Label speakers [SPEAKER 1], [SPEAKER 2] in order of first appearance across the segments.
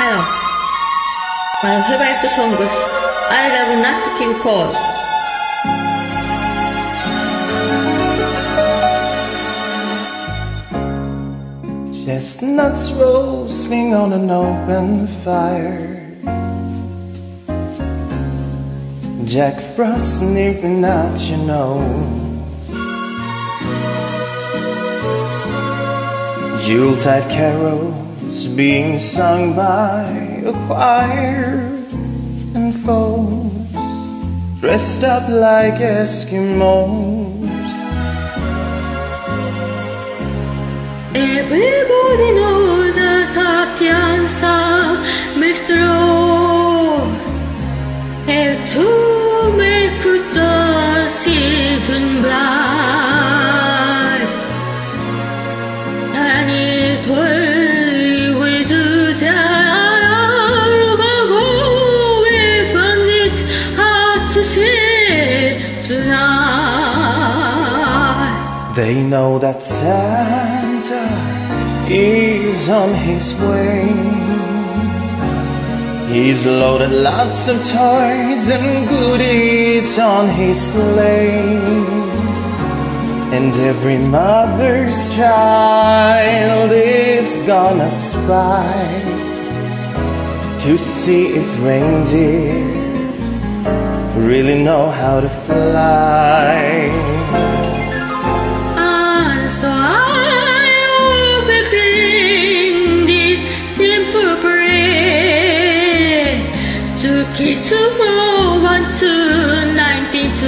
[SPEAKER 1] Hello. My favorite song is I Love Nat King Cole.
[SPEAKER 2] Chestnuts roasting on an open fire, Jack Frost nipping at your nose, Yuletide carols being sung by a choir, and folks dressed up like Eskimos.
[SPEAKER 1] Everybody knows that a piano Mr. Rose has to make the season bright, and it will with their going it's hard to see tonight.
[SPEAKER 2] They know that Santa is on his way. He's loaded lots of toys and goodies on his sleigh, and every mother's child is gonna spy to see if reindeers really know how to fly. Kiss from 1 to 92.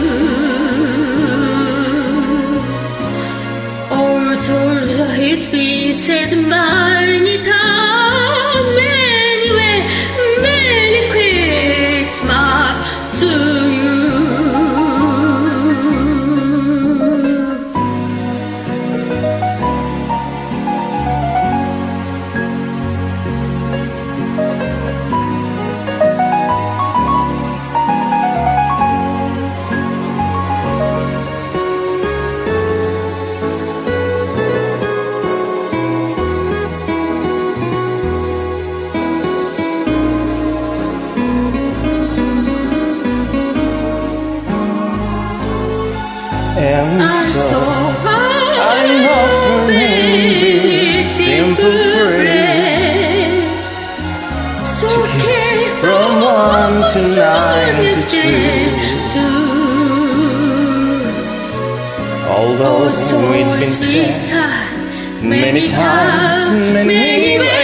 [SPEAKER 2] Although it's been said many times, anyway, Merry Christmas to you. And so I'm offering this simple phrase to kiss from 1 to 92. Although it's been said many times, many ways,